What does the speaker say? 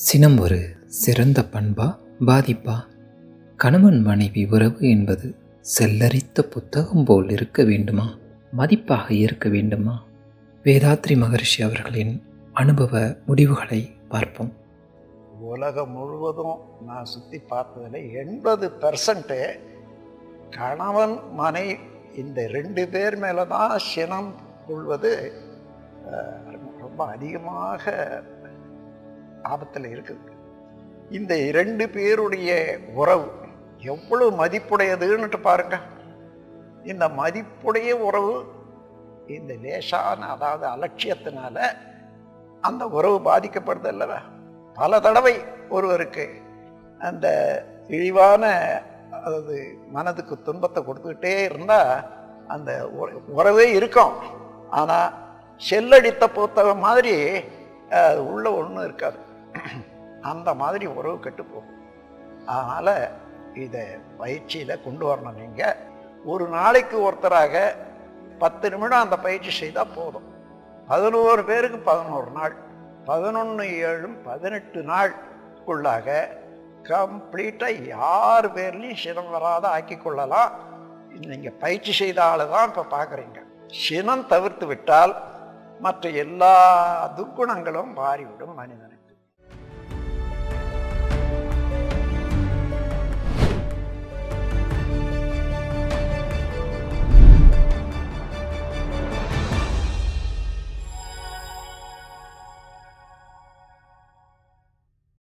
சினம் ஒரு சிறந்த பண்பா பாதிப்பா? கணவன் மனைவி உறவு என்பது செல்லரித்த புத்தகம் போல் இருக்க வேண்டுமா, மதிப்பாக இருக்க வேண்டுமா? வேதாத்ரி மகரிஷி அவர்களின் அனுபவ முடிவுகளை பார்ப்போம். உலகம் முழுவதும் நான் சுற்றி பார்த்ததில் 80% கணவன் மனை இந்த 2 பேர் மேலே தான் சினம் கொள்வது ரொம்ப அதிகமாக ஆபத்தில் இருக்குது. இந்த 2 பேருடைய உறவு எவ்வளவு மதிப்புடையதுன்னுட்டு பாருங்க. இந்த மதிப்புடைய உறவு இந்த லேசான, அதாவது அலட்சியத்தினால அந்த உறவு பாதிக்கப்படுது அல்லவா? பல தடவை ஒருவருக்கு அந்த இழிவான, அதாவது மனதுக்கு துன்பத்தை கொடுத்துக்கிட்டே இருந்தால் அந்த உறவே இருக்கும். ஆனால் செல்லடித்த புத்தகம் மாதிரி உள்ள ஒன்றும் இருக்காது. அந்த மாதிரி உறவு கெட்டு போகும். அதனால் இதை பயிற்சியில் கொண்டு வரணும். நீங்கள் ஒரு நாளைக்கு ஒருத்தராக 10 நிமிடம் அந்த பயிற்சி செய்தால் போதும். 11 பேருக்கு 11 நாள், 11 7 18 நாளுக்குள்ளாக கம்ப்ளீட்டாக யார் பேர்லையும் சினம் வராத ஆக்கி கொள்ளலாம். நீங்கள் பயிற்சி செய்த ஆள் தான் இப்போ பார்க்குறீங்க. சினம் தவிர்த்து விட்டால் மற்ற எல்லா துர்க்குணங்களும் மாறிவிடும் மனிதன்.